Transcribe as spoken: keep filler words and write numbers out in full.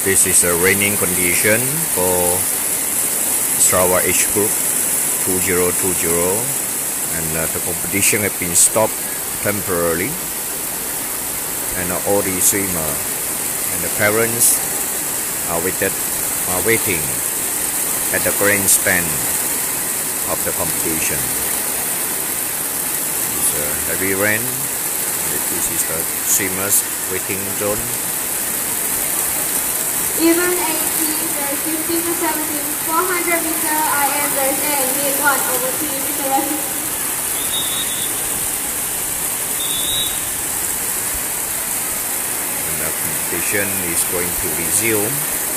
This is a raining condition for Sarawak age group two zero two zero, and uh, the competition has been stopped temporarily, and uh, all the swimmer and the parents are waited are waiting at the grandstand of the competition. It's a heavy rain. This is the swimmers waiting zone. Event eighteen, verse fifteen to seventeen, four hundred meter I M verse A, heat one over team selected. And the competition is going to resume.